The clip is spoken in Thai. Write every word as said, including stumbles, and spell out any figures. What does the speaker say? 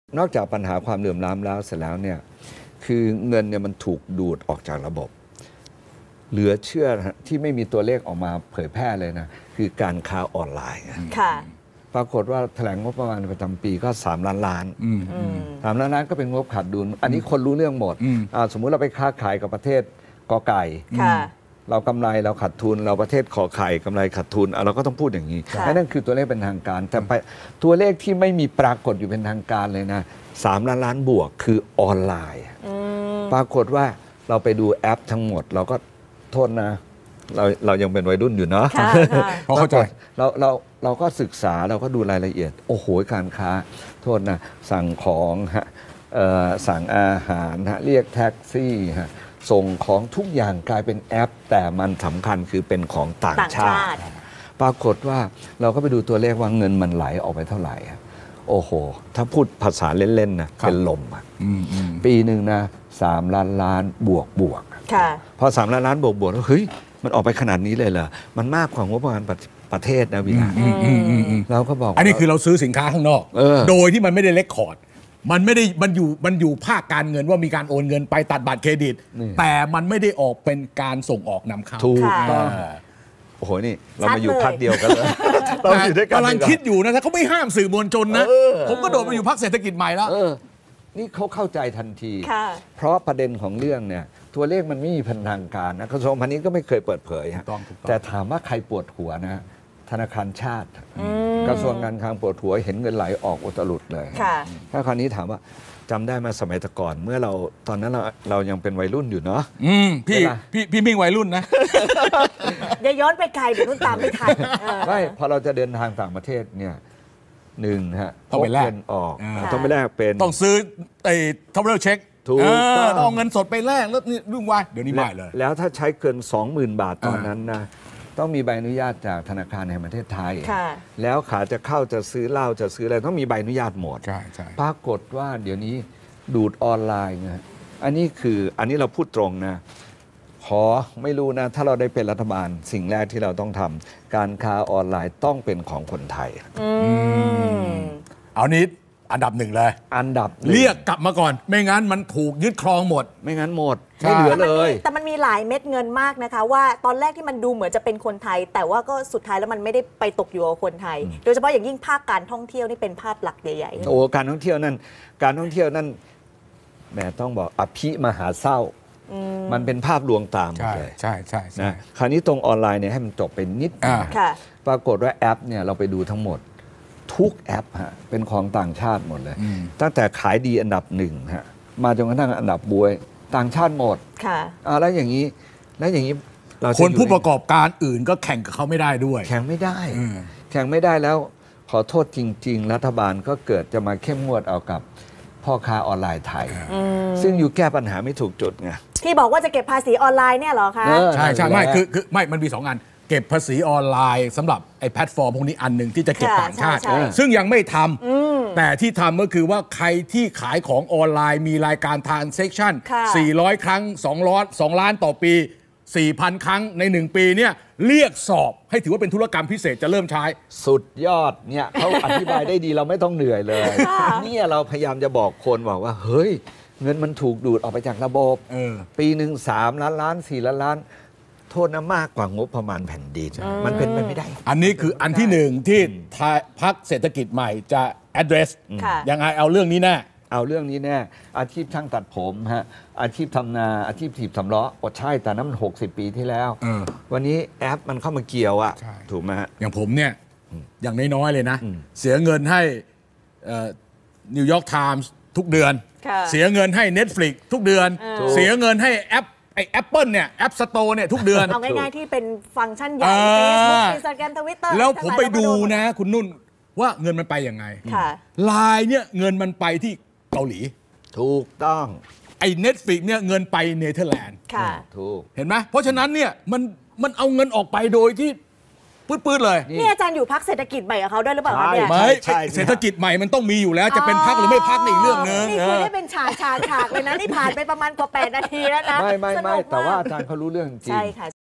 นอกจากปัญหาความเหลื่อมล้ำแล้วเสร็จแล้วเนี่ยคือเงินเนี่ยมันถูกดูดออกจากระบบเหลือเชื่อที่ไม่มีตัวเลขออกมาเผยแพร่เลยนะคือการค้าออนไลน์ค่ะปรากฏว่าแถลงงบประมาณประจำปีก็สามล้านล้านสามล้านล้านก็เป็นงบขาดดุลอันนี้คนรู้เรื่องหมดสมมุติเราไปค้าขายกับประเทศกอไก่เรากำไรเราขาดทุนเราประเทศขอไข่กำไรขาดทุนเราก็ต้องพูดอย่างนี้นั่นคือตัวเลขเป็นทางการแต่ตัวเลขที่ไม่มีปรากฏอยู่เป็นทางการเลยนะสามล้านล้านบวกคือออนไลน์ปรากฏว่าเราไปดูแอปทั้งหมดเราก็โทษนะเราเรายังเป็นวัยรุ่นอยู่เนาะเพราะเข้าใจเราเราเราก็ศึกษาเราก็ดูรายละเอียดโอ้โหการค้าโทษนะสั่งของฮะสั่งอาหารฮะเรียกแท็กซี่ฮะส่งของทุกอย่างกลายเป็นแอปแต่มันสำคัญคือเป็นของต่างชาติปรากฏว่าเราก็ไปดูตัวเลขว่าเงินมันไหลออกไปเท่าไหร่โอ้โหถ้าพูดภาษาเล่นๆนะเป็นลมอ่ะปีหนึ่งนะสามล้านล้านบวกบวกพอสามล้านล้านบวกบวกแล้วเฮ้ยมันออกไปขนาดนี้เลยเหรอมันมากกว่างบประมาณประเทศนะวินาเราก็บอกอันนี้คือเราซื้อสินค้าข้างนอกโดยที่มันไม่ได้เลคคอร์ดมันไม่ได้มันอยู่มันอยู่ภาคการเงินว่ามีการโอนเงินไปตัดบัตรเครดิตแต่มันไม่ได้ออกเป็นการส่งออกนำเข้าถูกต้องโอ้โหนี่เรามาอยู่พักเดียวกันเลยเราอยู่ด้วยกันกำลังคิดอยู่นะถ้าเขาไม่ห้ามสื่อมวลชนนะผมก็โดดมาอยู่พรรคเศรษฐกิจใหม่แล้วนี่เขาเข้าใจทันทีเพราะประเด็นของเรื่องเนี่ยตัวเลขมันไม่มีพันทางการนะกระทรวงพาณิชย์ก็ไม่เคยเปิดเผยแต่ถามว่าใครปวดหัวนะธนาคารชาติกระทรวงการคลังปวดหัวเห็นเงินไหลออกอุตลุดเลยถ้าคราวนี้ถามว่าจำได้มาสมัยแต่ก่อนเมื่อเราตอนนั้นเราเรายังเป็นวัยรุ่นอยู่เนาะอืมพี่พี่พี่มิ่งวัยรุ่นนะอย่าย้อนไปไกลเดี๋ยวนุ่นตามไม่ทันไม่พอเราจะเดินทางต่างประเทศเนี่ยหนึ่งฮะต้องไปแลกออกต้องไปแลกเป็นต้องซื้อไอ้ทับเบิลเช็คถูกต้องเอาเงินสดไปแลกแล้วนี่รุ่งวายเดี๋ยวนี้ไม่เลยแล้วถ้าใช้เกิน สองหมื่น บาทตอนนั้นนะต้องมีใบอนุญาตจากธนาคารแห่งประเทศไทยแล้วขาจะเข้าจะซื้อเหล้าจะซื้ออะไรต้องมีใบอนุญาตหมดใช่ใช่ปรากฏว่าเดี๋ยวนี้ดูดออนไลน์ไงอันนี้คืออันนี้เราพูดตรงนะขอไม่รู้นะถ้าเราได้เป็นรัฐบาลสิ่งแรกที่เราต้องทำการค้าออนไลน์ต้องเป็นของคนไทยเอานี้อันดับหนึ่งเลยอันดับเรียกกลับมาก่อนไม่งั้นมันถูกยึดครองหมดไม่งั้นหมดไม่เหลือเลยแต่มันมีหลายเม็ดเงินมากนะคะว่าตอนแรกที่มันดูเหมือนจะเป็นคนไทยแต่ว่าก็สุดท้ายแล้วมันไม่ได้ไปตกอยู่กับคนไทยโดยเฉพาะอย่างยิ่งภาคการท่องเที่ยวนี่เป็นภาพหลักใหญ่ๆโอ้การท่องเที่ยวนั่นการท่องเที่ยวนั่นแหมต้องบอกอภิมหาเศร้ามันเป็นภาพลวงตามเลยใช่ใช่นะคราวนี้ตรงออนไลน์เนี่ยให้มันจบไปนิดปรากฏว่าแอปเนี่ยเราไปดูทั้งหมดทุกแอปฮะเป็นของต่างชาติหมดเลยตั้งแต่ขายดีอันดับหนึ่งฮะมาจนกระทั่งอันดับบวยต่างชาติหมดค่ะแล้วอย่างนี้แล้วอย่างนี้คนผู้ประกอบการอื่นก็แข่งกับเขาไม่ได้ด้วยแข่งไม่ได้แข่งไม่ได้แล้วขอโทษจริงๆรัฐบาลก็เกิดจะมาเข้มงวดเอากับพ่อค้าออนไลน์ไทยซึ่งอยู่แก้ปัญหาไม่ถูกจุดไงที่บอกว่าจะเก็บภาษีออนไลน์เนี่ยเหรอคะใช่ใช่ไม่คือคือไม่มันมีสองอันเก็บภาษีออนไลน์สำหรับไอ้แพลตฟอร์มพวกนี้อันหนึ่งที่จะเก็บต่างชาติซึ่งยังไม่ทำแต่ที่ทำก็คือว่าใครที่ขายของออนไลน์มีรายการ transaction สี่ร้อยครั้งสองร้อยสองล้านต่อปี สี่พัน ครั้งในหนึ่งปีเนี่ยเรียกสอบให้ถือว่าเป็นธุรกรรมพิเศษจะเริ่มใช้สุดยอดเนี่ยเขาอธิบายได้ดีเราไม่ต้องเหนื่อยเลยเนี่ยเราพยายามจะบอกคนบอกว่าเฮ้ยเงินมันถูกดูดออกไปจากระบบปีหนึ่งสามล้านล้านสี่ล้านล้านโทษนะมากกว่างบประมาณแผ่นดินมันเป็นไปไม่ได้อันนี้คืออันที่หนึ่งที่พรรคเศรษฐกิจใหม่จะ address ยังไงเอาเรื่องนี้แน่เอาเรื่องนี้แน่อาชีพช่างตัดผมฮะอาชีพทำนาอาชีพถีบสำล้ออดใช่แต่นั้นมันหกสิบปีที่แล้ววันนี้แอปมันเข้ามาเกี่ยวอ่ะถูกไหมฮะอย่างผมเนี่ยอย่างน้อยๆเลยนะเสียเงินให้นิวยอร์กไทมส์ทุกเดือนเสียเงินให้ Netflix ทุกเดือนเสียเงินให้แอปไอแอปเปิลเนี่ยแอปสโตร์เนี่ยทุกเดือนเอาง่ายๆที่เป็นฟังก์ชันใหญ่ Facebook Instagram Twitter แล้วผมไปดูนะคุณนุ่นว่าเงินมันไปยังไงไลน์เนี่ยเงินมันไปที่เกาหลีถูกต้องไอ Netflix เนี่ยเงินไปเนเธอร์แลนด์ค่ะถูกเห็นไหมเพราะฉะนั้นเนี่ยมันมันเอาเงินออกไปโดยที่ปื้ดๆเลยนี่อาจารย์อยู่พรรคเศรษฐกิจใหม่กับเขาด้วยหรือเปล่าเนี่ยไม่เศรษฐกิจใหม่มันต้องมีอยู่แล้วจะเป็นพรรคหรือไม่พรรคอีกเรื่องนึงนี่คุยได้เป็นฉากฉากฉากเลยนะนี่ผ่านไปประมาณกว่าแปดนาทีแล้วนะไม่ไม่ไม่แต่ว่าอาจารย์เขารู้เรื่องจริงใช่ค่ะ